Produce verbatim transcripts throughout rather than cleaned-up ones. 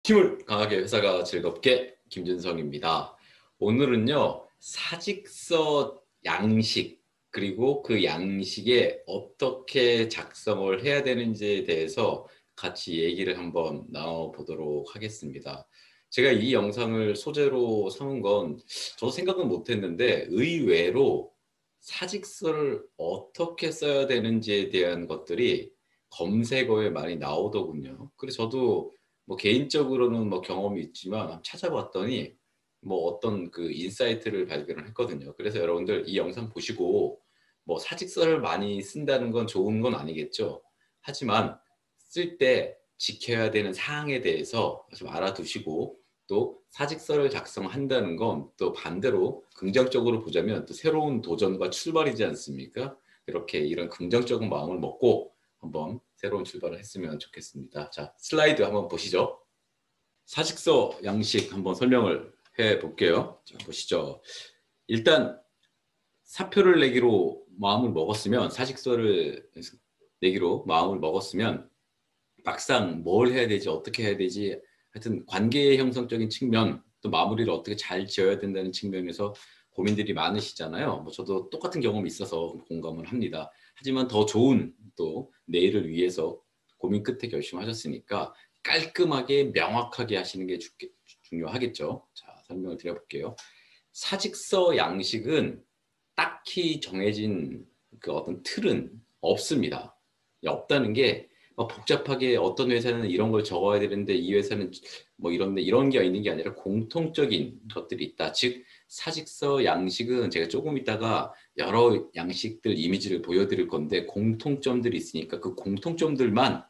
팀을 강하게 회사가 즐겁게 김준성입니다. 오늘은요 사직서 양식 그리고 그 양식에 어떻게 작성을 해야 되는지에 대해서 같이 얘기를 한번 나눠보도록 하겠습니다. 제가 이 영상을 소재로 삼은 건 저도 생각은 못했는데 의외로 사직서를 어떻게 써야 되는지에 대한 것들이 검색어에 많이 나오더군요. 그래서 저도 뭐 개인적으로는 뭐 경험이 있지만 찾아봤더니 뭐 어떤 그 인사이트를 발견을 했거든요. 그래서 여러분들 이 영상 보시고 뭐 사직서를 많이 쓴다는 건 좋은 건 아니겠죠. 하지만 쓸 때 지켜야 되는 사항에 대해서 좀 알아두시고 또 사직서를 작성한다는 건 또 반대로 긍정적으로 보자면 또 새로운 도전과 출발이지 않습니까? 이렇게 이런 긍정적인 마음을 먹고 한번 새로운 출발을 했으면 좋겠습니다. 자, 슬라이드 한번 보시죠. 사직서 양식 한번 설명을 해 볼게요. 자, 보시죠. 일단 사표를 내기로 마음을 먹었으면 사직서를 내기로 마음을 먹었으면 막상 뭘 해야 되지 어떻게 해야 되지 하여튼 관계 형성적인 측면 또 마무리를 어떻게 잘 지어야 된다는 측면에서 고민들이 많으시잖아요. 뭐 저도 똑같은 경험이 있어서 공감을 합니다. 하지만 더 좋은 또 내일을 위해서 고민 끝에 결심하셨으니까 깔끔하게 명확하게 하시는 게 주, 중요하겠죠. 자, 설명을 드려볼게요. 사직서 양식은 딱히 정해진 그 어떤 틀은 없습니다. 없다는 게 복잡하게 어떤 회사는 이런 걸 적어야 되는데 이 회사는 뭐 이런데 이런 게 있는 게 아니라 공통적인 것들이 있다. 즉 사직서 양식은 제가 조금 있다가 여러 양식들 이미지를 보여드릴 건데 공통점들이 있으니까 그 공통점들만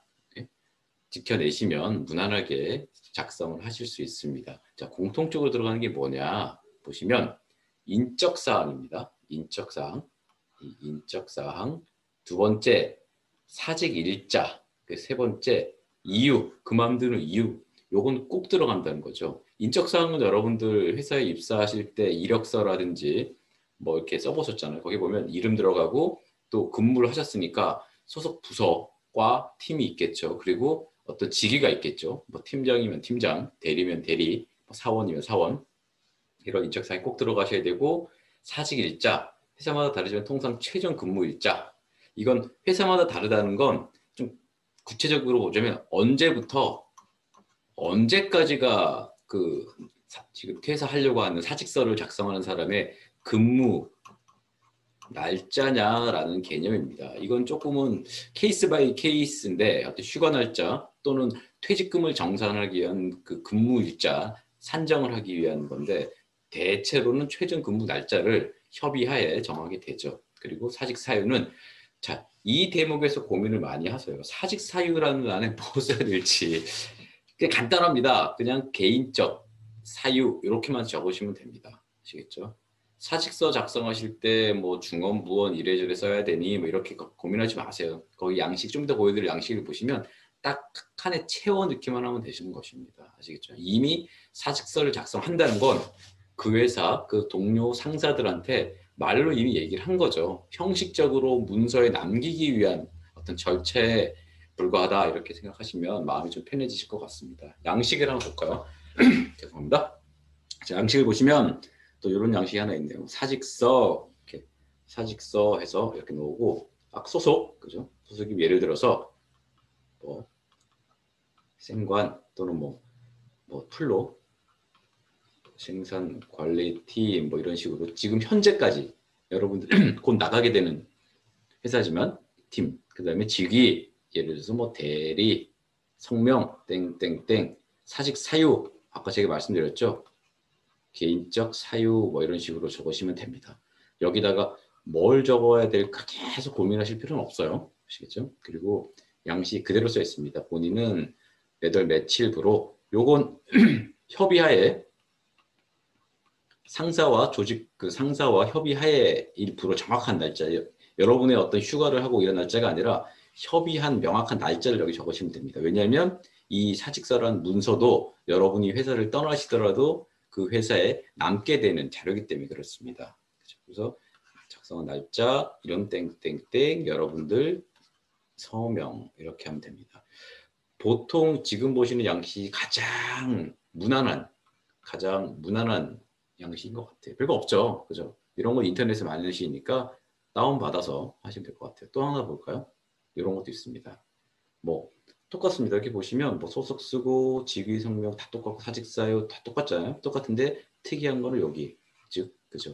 지켜내시면 무난하게 작성을 하실 수 있습니다. 자, 공통적으로 들어가는 게 뭐냐 보시면 인적사항입니다. 인적사항, 이 인적사항. 두 번째 사직 일자. 그 세 번째 이유, 그만두는 이유. 요건 꼭 들어간다는 거죠. 인적사항은 여러분들 회사에 입사하실 때 이력서라든지 뭐 이렇게 써보셨잖아요. 거기 보면 이름 들어가고 또 근무를 하셨으니까 소속 부서과 팀이 있겠죠. 그리고 어떤 직위가 있겠죠. 뭐 팀장이면 팀장, 대리면 대리, 뭐 사원이면 사원. 이런 인적사항이 꼭 들어가셔야 되고 사직 일자, 회사마다 다르지만 통상 최종 근무 일자. 이건 회사마다 다르다는 건 좀 구체적으로 보자면 언제부터 언제까지가 그 지금 퇴사하려고 하는 사직서를 작성하는 사람의 근무 날짜냐라는 개념입니다. 이건 조금은 케이스 바이 케이스인데 어떤 휴가 날짜 또는 퇴직금을 정산하기 위한 그 근무 일자 산정을 하기 위한 건데 대체로는 최종 근무 날짜를 협의하에 정하게 되죠. 그리고 사직 사유는 자, 이 대목에서 고민을 많이 하세요. 사직 사유라는 안에 뭐 써야 될지. 그냥 간단합니다. 그냥 개인적 사유 이렇게만 적으시면 됩니다. 아시겠죠? 사직서 작성하실 때 뭐 중원, 부원 이래저래 써야 되니 뭐 이렇게 고민하지 마세요. 거기 양식 좀 더 보여드릴 양식을 보시면 딱 칸에 채워 넣기만 하면 되시는 것입니다. 아시겠죠? 이미 사직서를 작성한다는 건 그 회사, 그 동료 상사들한테 말로 이미 얘기를 한 거죠. 형식적으로 문서에 남기기 위한 어떤 절차에 불과하다 이렇게 생각하시면 마음이 좀 편해지실 것 같습니다. 양식을 한번 볼까요? 죄송합니다. 자, 양식을 보시면 또 이런 양식이 하나 있네요. 사직서 이렇게 사직서 해서 이렇게 놓고 소속 그죠? 소속이 예를 들어서 뭐 생관 또는 뭐, 뭐 풀로 생산관리팀 뭐 이런 식으로 지금 현재까지 여러분들 곧 나가게 되는 회사지만 팀, 그 다음에 직위 예를 들어서 뭐 대리, 성명 땡땡땡, 사직 사유 아까 제가 말씀드렸죠. 개인적 사유 뭐 이런 식으로 적으시면 됩니다. 여기다가 뭘 적어야 될까 계속 고민하실 필요는 없어요. 아시겠죠? 그리고 양식 그대로 써 있습니다. 본인은 몇 월 며칠부로 요건 협의하에 상사와 조직 그 상사와 협의하에 일부러 정확한 날짜 여러분의 어떤 휴가를 하고 이런 날짜가 아니라 협의한 명확한 날짜를 여기 적으시면 됩니다. 왜냐하면 이 사직서란 문서도 여러분이 회사를 떠나시더라도 그 회사에 남게 되는 자료이기 때문에 그렇습니다. 그래서 작성한 날짜, 이름 땡땡땡, 여러분들 서명 이렇게 하면 됩니다. 보통 지금 보시는 양식이 가장 무난한, 가장 무난한 양식인 것 같아요. 별거 없죠. 그죠? 이런 거 인터넷에 많이 넣으시니까 다운받아서 하시면 될 것 같아요. 또 하나 볼까요? 이런 것도 있습니다. 뭐 똑같습니다. 이렇게 보시면 뭐 소속 쓰고 직위 성명 다 똑같고 사직사유 다 똑같잖아요. 똑같은데 특이한 거는 여기 즉 그죠?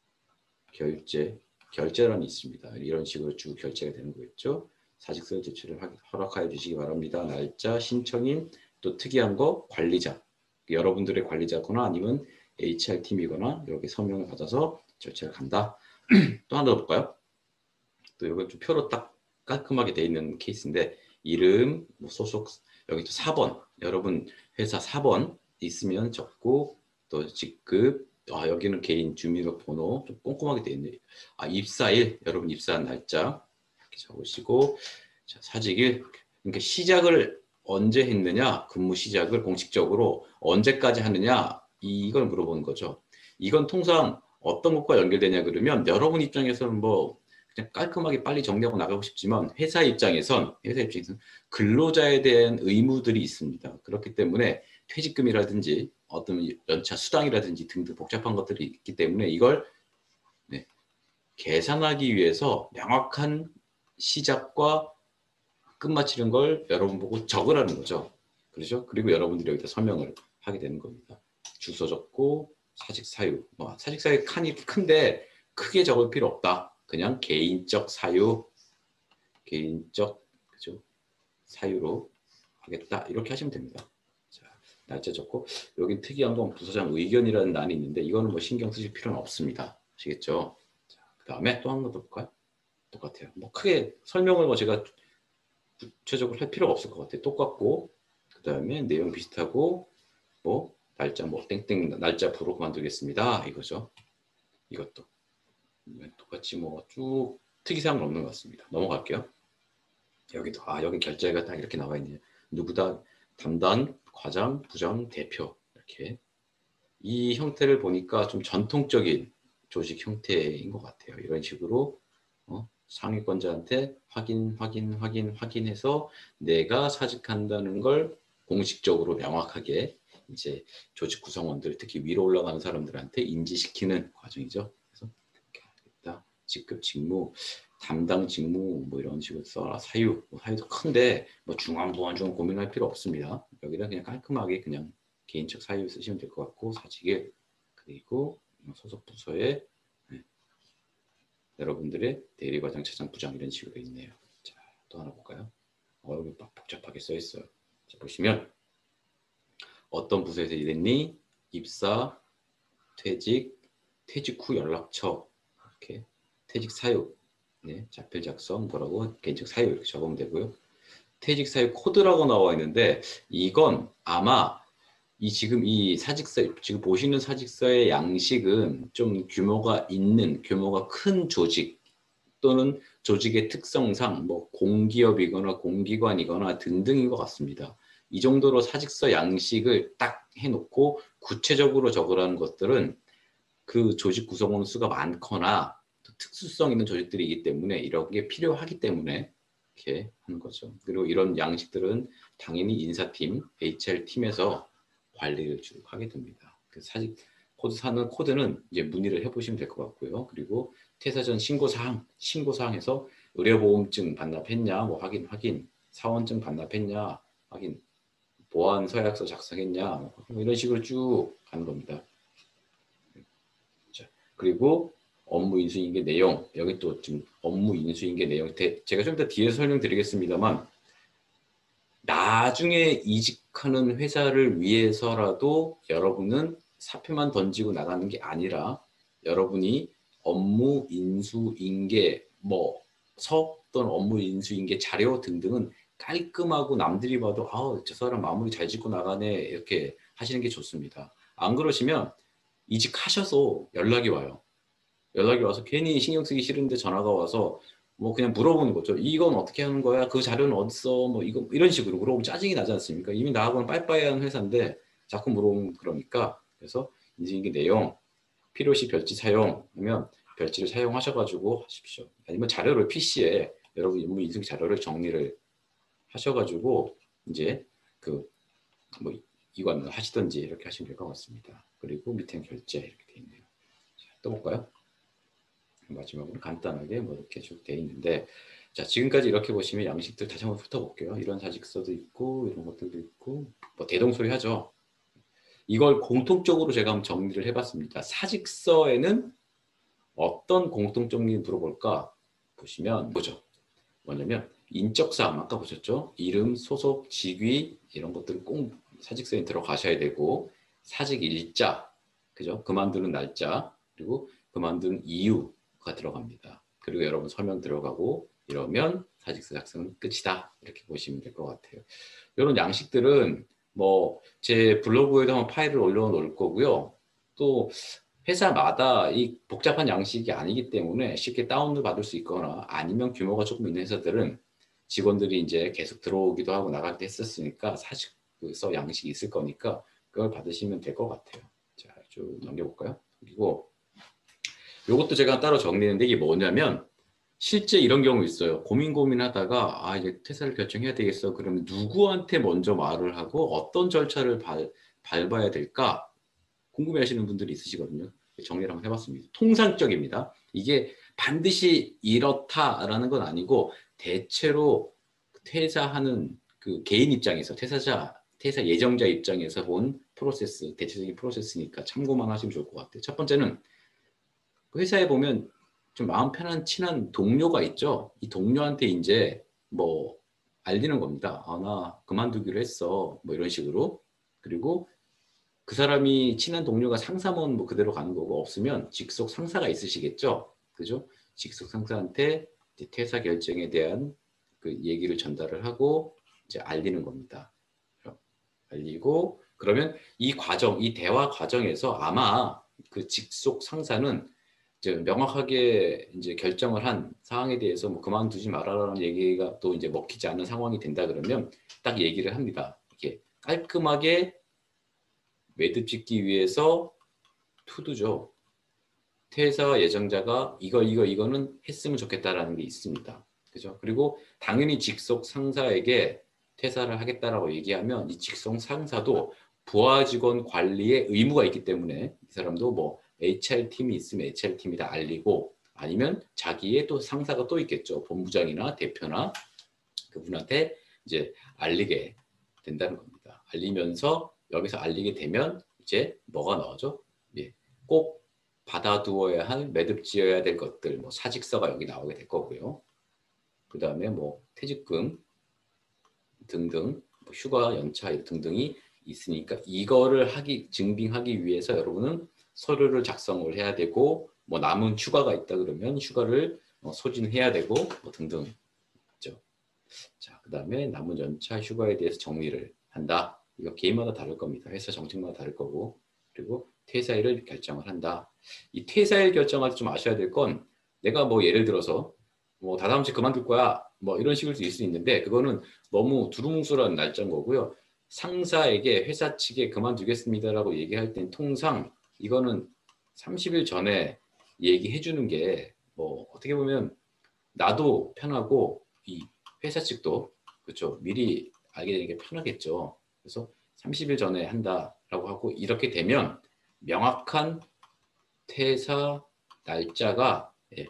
결제 결제란이 있습니다. 이런 식으로 쭉 결제가 되는 거겠죠. 사직서 제출을 허락하여 주시기 바랍니다. 날짜, 신청인, 또 특이한 거 관리자. 여러분들의 관리자거나 아니면 에이치알 팀이거나 이렇게 서명을 받아서 절차를 간다. 또 하나 더 볼까요? 또 이건 좀 표로 딱 깔끔하게 돼 있는 케이스인데 이름, 뭐 소속, 여기 또 사 번. 여러분 회사 사 번 있으면 적고 또 직급, 아, 여기는 개인 주민등록번호 좀 꼼꼼하게 돼 있네. 아, 입사일, 여러분 입사한 날짜 이렇게 적으시고 자, 사직일. 그러니까 시작을 언제 했느냐, 근무 시작을 공식적으로 언제까지 하느냐 이걸 물어보는 거죠. 이건 통상 어떤 것과 연결되냐 그러면 여러분 입장에서는 뭐 그냥 깔끔하게 빨리 정리하고 나가고 싶지만 회사 입장에선 회사 입장에선 근로자에 대한 의무들이 있습니다. 그렇기 때문에 퇴직금이라든지 어떤 연차 수당이라든지 등등 복잡한 것들이 있기 때문에 이걸 네, 계산하기 위해서 명확한 시작과 끝마치는 걸 여러분 보고 적으라는 거죠. 그렇죠? 그리고 여러분들이 여기다 설명을 하게 되는 겁니다. 주소 적고 사직 사유. 뭐 사직 사유 칸이 이렇게 큰데 크게 적을 필요 없다. 그냥 개인적 사유, 개인적 그죠? 사유로 하겠다. 이렇게 하시면 됩니다. 자, 날짜 적고 여기 특이한 건 부서장 의견이라는 란이 있는데 이거는 뭐 신경 쓰실 필요는 없습니다. 아시겠죠? 자, 그 다음에 또 한 번 더 볼까요? 똑같아요. 뭐 크게 설명을 뭐 제가 구체적으로 할 필요가 없을 것 같아요. 똑같고 그 다음에 내용 비슷하고 뭐 날짜 뭐 땡땡 날짜 부로 그만두겠습니다. 이거죠. 이것도 똑같이 뭐 쭉 특이사항은 없는 것 같습니다. 넘어갈게요. 여기도 아 여기 결제가 딱 이렇게 나와 있네요. 누구다 담당 과장 부장 대표 이렇게 이 형태를 보니까 좀 전통적인 조직 형태인 것 같아요. 이런 식으로 어, 상위권자한테 확인 확인 확인 확인해서 내가 사직한다는 걸 공식적으로 명확하게 이제 조직 구성원들 특히 위로 올라가는 사람들한테 인지시키는 과정이죠. 그래서 이렇게 하겠다. 직급 직무 담당 직무 뭐 이런 식으로 써라. 사유 뭐 사유도 큰데 뭐 중앙보안중 고민할 필요 없습니다. 여기다 그냥 깔끔하게 그냥 개인적 사유 쓰시면 될 것 같고 사직에 그리고 소속 부서에 네. 여러분들의 대리과장 차장 부장 이런 식으로 있네요. 자, 또 하나 볼까요? 어, 여기 막 복잡하게 써 있어요. 자, 보시면 어떤 부서에서 일했니? 입사, 퇴직, 퇴직 후 연락처 이렇게 퇴직 사유 네, 자필 작성 뭐라고 개인적 사유 이렇게 적으면 되고요. 퇴직 사유 코드라고 나와 있는데 이건 아마 이 지금 이 사직서 지금 보시는 사직서의 양식은 좀 규모가 있는 규모가 큰 조직 또는 조직의 특성상 뭐 공기업이거나 공기관이거나 등등인 것 같습니다. 이 정도로 사직서 양식을 딱 해놓고 구체적으로 적으라는 것들은 그 조직 구성원 수가 많거나 특수성 있는 조직들이기 때문에 이런 게 필요하기 때문에 이렇게 하는 거죠. 그리고 이런 양식들은 당연히 인사팀, 에이치알 팀에서 관리를 쭉 하게 됩니다. 그 사직 코드 사는 코드는 이제 문의를 해보시면 될 것 같고요. 그리고 퇴사 전 신고 사항, 신고 사항에서 의료보험증 반납했냐, 뭐 확인, 확인, 사원증 반납했냐, 확인, 보안 서약서 작성했냐, 뭐 이런 식으로 쭉 가는 겁니다. 자, 그리고 업무 인수인계 내용, 여기 또 지금 업무 인수인계 내용, 제가 좀 더 뒤에 설명드리겠습니다만 나중에 이직하는 회사를 위해서라도 여러분은 사표만 던지고 나가는 게 아니라 여러분이 업무 인수인계 뭐서 또는 업무 인수인계 자료 등등은 깔끔하고 남들이 봐도 아우 저 사람 마무리 잘 짓고 나가네 이렇게 하시는 게 좋습니다. 안 그러시면 이직하셔서 연락이 와요. 연락이 와서 괜히 신경 쓰기 싫은데 전화가 와서 뭐 그냥 물어보는 거죠. 이건 어떻게 하는 거야? 그 자료는 어딨어? 뭐 이거 이런 식으로 물어보면 짜증이 나지 않습니까? 이미 나하고는 빠이빠이한 회사인데 자꾸 물어보면 그러니까 그래서 인수인계 내용 필요시 별지 사용하면 별지를 사용하셔가지고 하십시오. 아니면 자료를 피시에 여러분 업무 인수인계 자료를 정리를 하셔가지고 이제 그 뭐 이관을 하시든지 이렇게 하시면 될 것 같습니다. 그리고 밑에는 결제 이렇게 되어 있네요. 자, 또 볼까요? 마지막으로 간단하게 뭐 이렇게 쭉 되어 있는데, 자, 지금까지 이렇게 보시면 양식들 다시 한번 훑어볼게요. 이런 사직서도 있고 이런 것들도 있고 뭐 대동소이하죠. 이걸 공통적으로 제가 한번 정리를 해봤습니다. 사직서에는 어떤 공통점이 물어볼까 보시면 뭐죠? 뭐냐면 인적사항 아까 보셨죠? 이름, 소속, 직위 이런 것들을 꼭 사직서에 들어가셔야 되고, 사직 일자, 그죠? 그만두는 날짜, 그리고 그만두는 이유가 들어갑니다. 그리고 여러분 서명 들어가고 이러면 사직서 작성은 끝이다. 이렇게 보시면 될 것 같아요. 이런 양식들은 뭐 제 블로그에도 한번 파일을 올려놓을 거고요. 또 회사마다 이 복잡한 양식이 아니기 때문에 쉽게 다운을 받을 수 있거나, 아니면 규모가 조금 있는 회사들은 직원들이 이제 계속 들어오기도 하고 나갈 때 했었으니까 사직서 양식이 있을 거니까 그걸 받으시면 될 것 같아요. 자, 쭉 넘겨볼까요? 그리고 이것도 제가 따로 정리했는데, 이게 뭐냐면 실제 이런 경우 있어요. 고민 고민하다가 아 이제 퇴사를 결정해야 되겠어. 그러면 누구한테 먼저 말을 하고 어떤 절차를 밟, 밟아야 될까 궁금해하시는 분들이 있으시거든요. 정리를 한번 해봤습니다. 통상적입니다. 이게 반드시 이렇다라는 건 아니고, 대체로 퇴사하는 그 개인 입장에서, 퇴사자, 퇴사 예정자 입장에서 본 프로세스, 대체적인 프로세스니까 참고만 하시면 좋을 것 같아요. 첫 번째는 회사에 보면 좀 마음 편한 친한 동료가 있죠. 이 동료한테 이제 뭐 알리는 겁니다. 아, 나 그만두기로 했어. 뭐 이런 식으로. 그리고 그 사람이 친한 동료가 상사면 뭐 그대로 가는 거고, 없으면 직속 상사가 있으시겠죠. 그죠? 직속 상사한테 이제 퇴사 결정에 대한 그 얘기를 전달을 하고 이제 알리는 겁니다. 알리고 그러면 이 과정, 이 대화 과정에서 아마 그 직속 상사는 이제 명확하게 이제 결정을 한 사항에 대해서 뭐 그만두지 말아라는 얘기가 또 이제 먹히지 않는 상황이 된다 그러면 딱 얘기를 합니다. 이렇게 깔끔하게 매듭 짓기 위해서 투두죠. 퇴사 예정자가 이거 이거 이거는 했으면 좋겠다라는 게 있습니다. 그죠? 그리고 당연히 직속 상사에게 퇴사를 하겠다라고 얘기하면 이 직속 상사도 부하 직원 관리에 의무가 있기 때문에 이 사람도 뭐 에이치알 팀이 있으면 에이치알 팀이 다 알리고, 아니면 자기의 또 상사가 또 있겠죠. 본부장이나 대표나 그분한테 이제 알리게 된다는 겁니다. 알리면서 여기서 알리게 되면 이제 뭐가 나오죠? 예, 꼭 받아두어야 할, 매듭지어야 될 것들, 뭐 사직서가 여기 나오게 될 거고요. 그 다음에 뭐 퇴직금 등등, 뭐 휴가 연차 등등이 있으니까 이거를 하기 증빙하기 위해서 여러분은 서류를 작성을 해야 되고, 뭐 남은 휴가가 있다 그러면 휴가를 소진해야 되고 뭐 등등 있죠. 자, 그 다음에 남은 연차 휴가에 대해서 정리를 한다. 이거 개인마다 다를 겁니다. 회사 정책마다 다를 거고. 그리고 퇴사일을 결정을 한다. 이 퇴사일 결정할 때 좀 아셔야 될 건, 내가 뭐 예를 들어서 뭐 다다음 주에 그만둘 거야 뭐 이런 식으로 일 수 있는데, 그거는 너무 두루뭉술한 날짜인 거고요. 상사에게 회사 측에 그만두겠습니다라고 얘기할 땐 통상 이거는 삼십 일 전에 얘기해 주는 게 뭐 어떻게 보면 나도 편하고 이 회사 측도 그렇죠. 미리 알게 되는 게 편하겠죠. 그래서 삼십 일 전에 한다라고 하고, 이렇게 되면 명확한 퇴사 날짜가 예,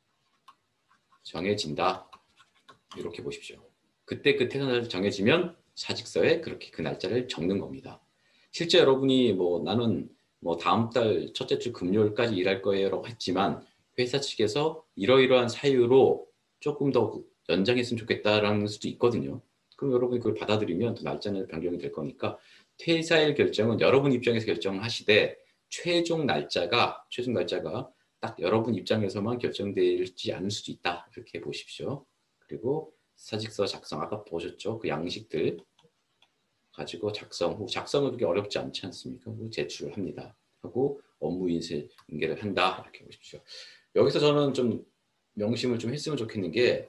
정해진다. 이렇게 보십시오. 그때 그 퇴사 날짜 정해지면 사직서에 그렇게 그 날짜를 적는 겁니다. 실제 여러분이 뭐 나는 뭐 다음 달 첫째 주 금요일까지 일할 거예요라고 했지만, 회사 측에서 이러이러한 사유로 조금 더 연장했으면 좋겠다라는 수도 있거든요. 그럼 여러분이 그걸 받아들이면 또 날짜는 변경이 될 거니까, 퇴사일 결정은 여러분 입장에서 결정을 하시되, 최종 날짜가 최종 날짜가 딱 여러분 입장에서만 결정되지 않을 수도 있다. 이렇게 보십시오. 그리고 사직서 작성, 아까 보셨죠? 그 양식들 가지고 작성 후, 작성은 그렇게 어렵지 않지 않습니까? 제출을 합니다. 하고 업무 인쇄 인계를 한다. 이렇게 보십시오. 여기서 저는 좀 명심을 좀 했으면 좋겠는 게,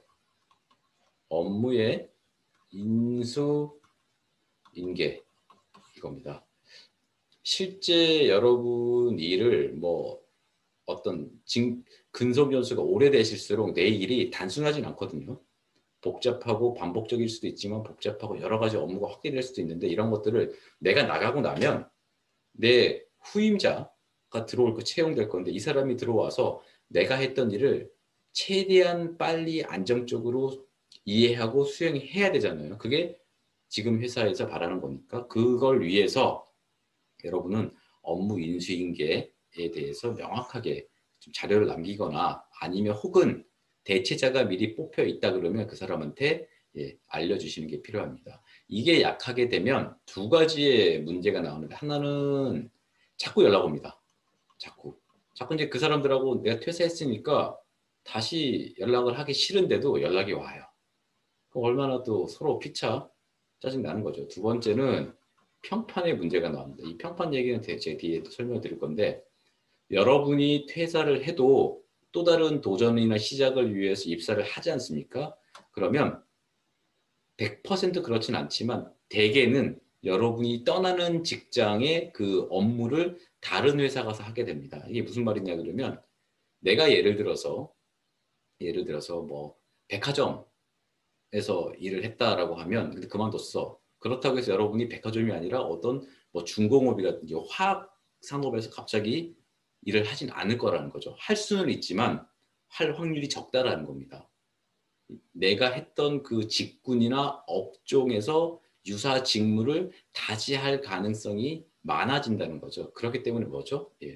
업무의 인수 인계 이겁니다. 실제 여러분 일을 뭐 어떤 진, 근속 연수가 오래되실수록 내 일이 단순하진 않거든요. 복잡하고 반복적일 수도 있지만 복잡하고 여러 가지 업무가 확대될 수도 있는데 이런 것들을 내가 나가고 나면 내 후임자가 들어올 거 채용될 건데 이 사람이 들어와서 내가 했던 일을 최대한 빨리 안정적으로 이해하고 수행해야 되잖아요. 그게 지금 회사에서 바라는 거니까 그걸 위해서 여러분은 업무 인수인계에 대해서 명확하게 좀 자료를 남기거나 아니면 혹은 대체자가 미리 뽑혀 있다 그러면 그 사람한테 예, 알려주시는 게 필요합니다. 이게 약하게 되면 두 가지의 문제가 나오는데 하나는 자꾸 연락 옵니다. 자꾸. 자꾸 이제 그 사람들하고 내가 퇴사했으니까 다시 연락을 하기 싫은데도 연락이 와요. 그럼 얼마나 또 서로 피차 짜증나는 거죠. 두 번째는 평판의 문제가 나옵니다. 이 평판 얘기는 제 뒤에 또 설명을 드릴 건데 여러분이 퇴사를 해도 또 다른 도전이나 시작을 위해서 입사를 하지 않습니까? 그러면 백 퍼센트 그렇진 않지만 대개는 여러분이 떠나는 직장의 그 업무를 다른 회사 가서 하게 됩니다. 이게 무슨 말이냐 그러면 내가 예를 들어서 예를 들어서 뭐 백화점에서 일을 했다라고 하면 근데 그만뒀어. 그렇다고 해서 여러분이 백화점이 아니라 어떤 뭐 중공업이라든지 화학 산업에서 갑자기 일을 하진 않을 거라는 거죠. 할 수는 있지만 할 확률이 적다라는 겁니다. 내가 했던 그 직군이나 업종에서 유사 직무를 다시 할 가능성이 많아진다는 거죠. 그렇기 때문에 뭐죠? 예.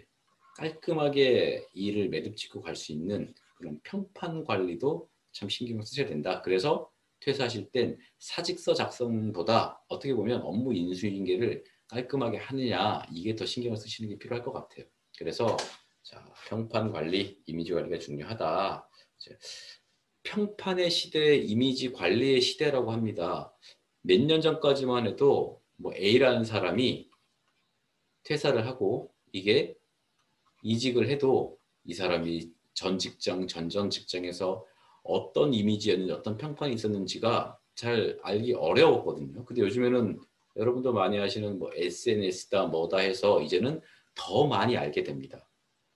깔끔하게 일을 매듭짓고 갈 수 있는 그런 평판 관리도 참 신경 쓰셔야 된다. 그래서 퇴사하실 땐 사직서 작성보다 어떻게 보면 업무 인수인계를 깔끔하게 하느냐 이게 더 신경을 쓰시는 게 필요할 것 같아요. 그래서 자, 평판 관리, 이미지 관리가 중요하다. 이제 평판의 시대, 이미지 관리의 시대라고 합니다. 몇 년 전까지만 해도 뭐 A라는 사람이 퇴사를 하고 이게 이직을 해도 이 사람이 전 직장, 전전 직장에서 어떤 이미지였는지 어떤 평판이 있었는지가 잘 알기 어려웠거든요. 근데 요즘에는 여러분도 많이 하시는 뭐 에스엔에스다 뭐다 해서 이제는 더 많이 알게 됩니다.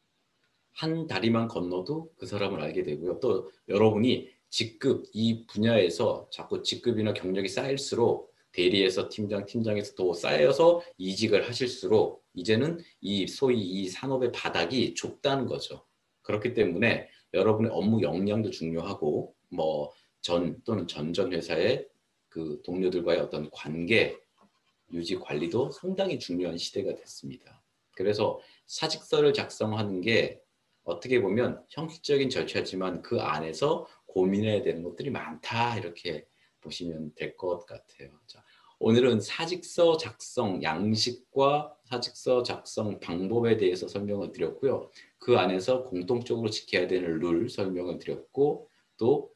한 다리만 건너도 그 사람을 알게 되고요. 또 여러분이 직급, 이 분야에서 자꾸 직급이나 경력이 쌓일수록 대리에서 팀장, 팀장에서 더 쌓여서 이직을 하실수록 이제는 이 소위 이 산업의 바닥이 좁다는 거죠. 그렇기 때문에 여러분의 업무 역량도 중요하고 뭐 전 또는 전전 회사의 그 동료들과의 어떤 관계 유지 관리도 상당히 중요한 시대가 됐습니다. 그래서 사직서를 작성하는 게 어떻게 보면 형식적인 절차지만 그 안에서 고민해야 되는 것들이 많다 이렇게 보시면 될 것 같아요. 자, 오늘은 사직서 작성 양식과 사직서 작성 방법에 대해서 설명을 드렸고요. 그 안에서 공통적으로 지켜야 되는 룰 설명을 드렸고 또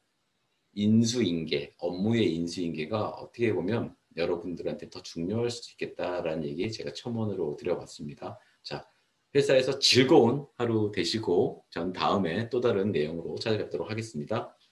인수인계, 업무의 인수인계가 어떻게 보면 여러분들한테 더 중요할 수 있겠다라는 얘기 제가 첨언으로 드려봤습니다. 자, 회사에서 즐거운 하루 되시고 전 다음에 또 다른 내용으로 찾아뵙도록 하겠습니다.